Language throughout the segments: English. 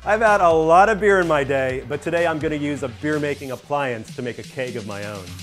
I've had a lot of beer in my day, but today I'm going to use a beer making appliance to make a keg of my own.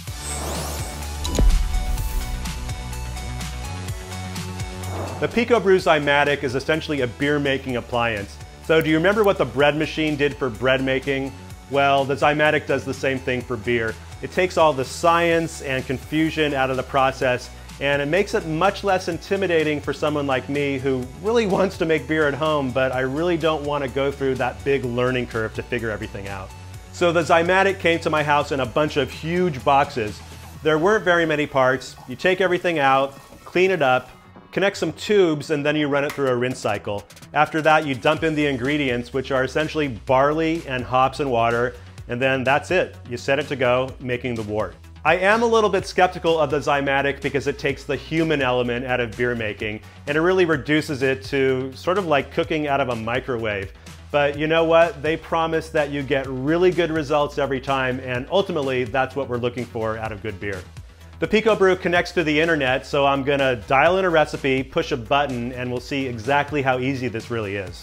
The PicoBrew Zymatic is essentially a beer making appliance. So do you remember what the bread machine did for bread making? Well, the Zymatic does the same thing for beer. It takes all the science and confusion out of the process, and it makes it much less intimidating for someone like me who really wants to make beer at home, but I really don't want to go through that big learning curve to figure everything out. So the Zymatic came to my house in a bunch of huge boxes. There weren't very many parts. You take everything out, clean it up, connect some tubes, and then you run it through a rinse cycle. After that, you dump in the ingredients, which are essentially barley and hops and water, and then that's it. You set it to go, making the wort. I am a little bit skeptical of the Zymatic because it takes the human element out of beer making, and it really reduces it to sort of like cooking out of a microwave. But you know what? They promise that you get really good results every time, and ultimately, that's what we're looking for out of good beer. The PicoBrew connects to the internet, so I'm gonna dial in a recipe, push a button, and we'll see exactly how easy this really is.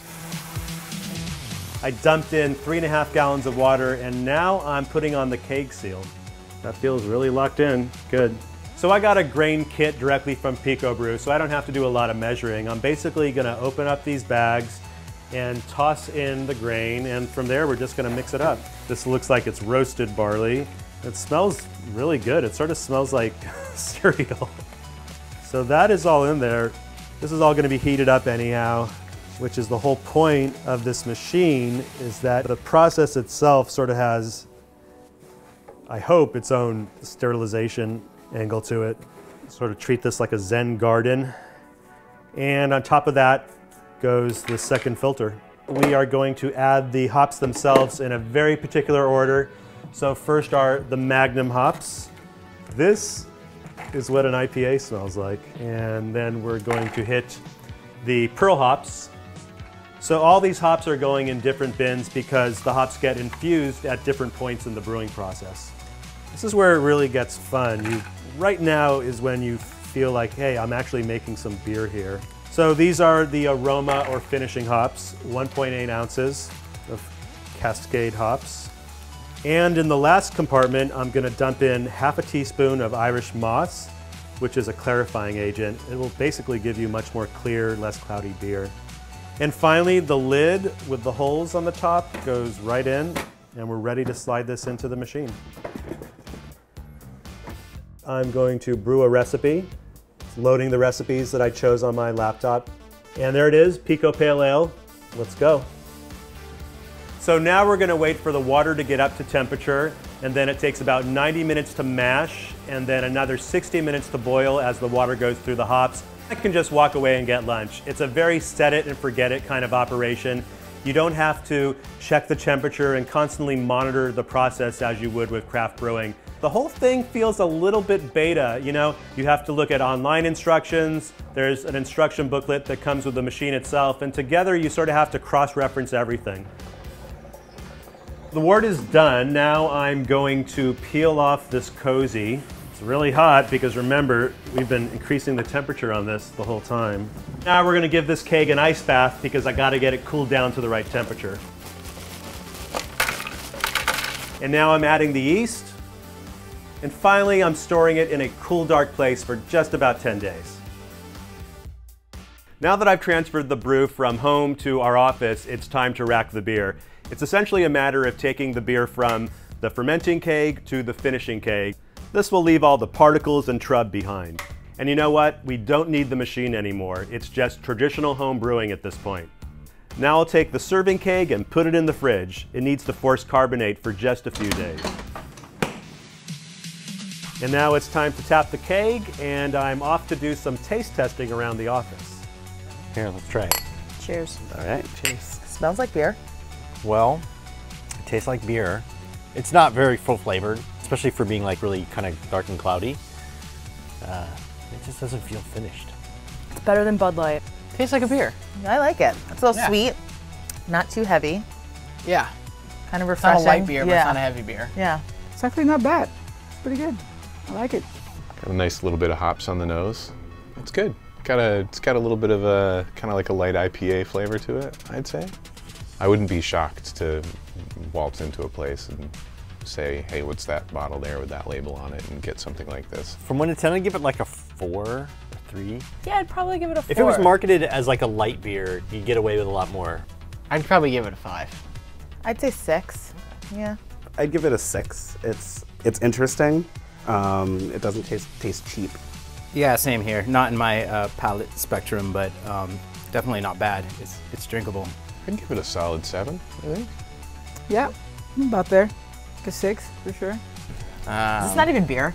I dumped in 3.5 gallons of water, and now I'm putting on the keg seal. That feels really locked in, good. So I got a grain kit directly from PicoBrew, so I don't have to do a lot of measuring. I'm basically gonna open up these bags and toss in the grain, and from there we're just gonna mix it up. This looks like it's roasted barley. It smells really good. It sort of smells like cereal. So that is all in there. This is all gonna be heated up anyhow, which is the whole point of this machine, is that the process itself sort of has, I hope, its own sterilization angle to it. Sort of treat this like a Zen garden. And on top of that goes the second filter. We are going to add the hops themselves in a very particular order. So first are the Magnum hops. This is what an IPA smells like. And then we're going to hit the Pearl hops. So all these hops are going in different bins because the hops get infused at different points in the brewing process. This is where it really gets fun. Right now is when you feel like, hey, I'm actually making some beer here. So these are the aroma or finishing hops, 1.8 ounces of Cascade hops. And in the last compartment, I'm gonna dump in half a teaspoon of Irish moss, which is a clarifying agent. It will basically give you much more clear, less cloudy beer. And finally, the lid with the holes on the top goes right in, and we're ready to slide this into the machine. I'm going to brew a recipe. It's loading the recipes that I chose on my laptop. And there it is, Pico Pale Ale. Let's go. So now we're gonna wait for the water to get up to temperature, and then it takes about 90 minutes to mash, and then another 60 minutes to boil as the water goes through the hops. I can just walk away and get lunch. It's a very set it and forget it kind of operation. You don't have to check the temperature and constantly monitor the process as you would with craft brewing. The whole thing feels a little bit beta, you know? You have to look at online instructions, there's an instruction booklet that comes with the machine itself, and together you sort of have to cross-reference everything. The wort is done. Now I'm going to peel off this cozy. It's really hot because remember, we've been increasing the temperature on this the whole time. Now we're gonna give this keg an ice bath because I gotta get it cooled down to the right temperature. And now I'm adding the yeast. And finally, I'm storing it in a cool, dark place for just about 10 days. Now that I've transferred the brew from home to our office, it's time to rack the beer. It's essentially a matter of taking the beer from the fermenting keg to the finishing keg. This will leave all the particles and trub behind. And you know what? We don't need the machine anymore. It's just traditional home brewing at this point. Now I'll take the serving keg and put it in the fridge. It needs to force carbonate for just a few days. And now it's time to tap the keg, and I'm off to do some taste testing around the office. Here, let's try it. Cheers. All right, cheers. Smells like beer. Well, it tastes like beer. It's not very full flavored, especially for being like really kind of dark and cloudy. It just doesn't feel finished. It's better than Bud Light. Tastes like a beer. I like it. It's a little sweet, not too heavy. Yeah. Kind of It's not refreshing. a light beer, but it's not a heavy beer. Yeah. It's actually not bad. It's pretty good. I like it. Got a nice little bit of hops on the nose. It's good. It's got a little bit of a kind of like a light IPA flavor to it, I'd say. I wouldn't be shocked to waltz into a place and say, hey, what's that bottle there with that label on it, and get something like this. From 1 to 10, I'd give it like a 4 or 3. Yeah, I'd probably give it a 4. If it was marketed as like a light beer, you'd get away with a lot more. I'd probably give it a 5. I'd say 6. Yeah. I'd give it a 6. It's interesting. It doesn't taste cheap. Yeah, same here. Not in my palate spectrum, but definitely not bad. It's drinkable. I'd give it a solid 7, I think. Yeah, I'm about there. Like a 6 for sure. It's not even beer.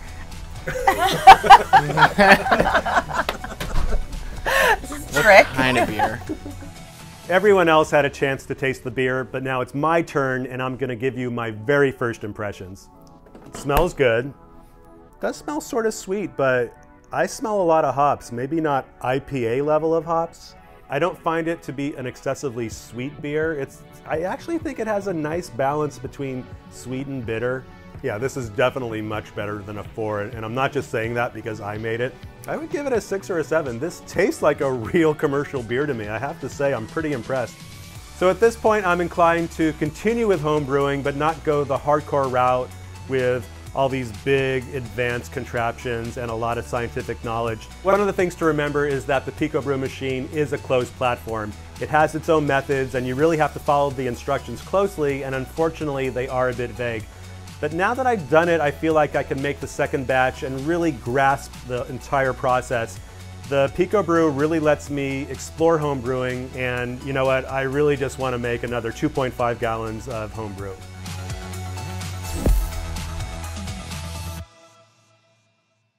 This is a trick. Kind of beer. Everyone else had a chance to taste the beer, but now it's my turn, and I'm gonna give you my very first impressions. It smells good. Does smell sort of sweet, but I smell a lot of hops, maybe not IPA level of hops. I don't find it to be an excessively sweet beer. I actually think it has a nice balance between sweet and bitter. Yeah, this is definitely much better than a 4, and I'm not just saying that because I made it. I would give it a 6 or a 7. This tastes like a real commercial beer to me. I have to say, I'm pretty impressed. So at this point, I'm inclined to continue with home brewing, but not go the hardcore route with all these big advanced contraptions and a lot of scientific knowledge. One of the things to remember is that the PicoBrew machine is a closed platform. It has its own methods, and you really have to follow the instructions closely, and unfortunately they are a bit vague. But now that I've done it, I feel like I can make the second batch and really grasp the entire process. The PicoBrew really lets me explore home brewing, and you know what, I really just want to make another 2.5 gallons of home brew.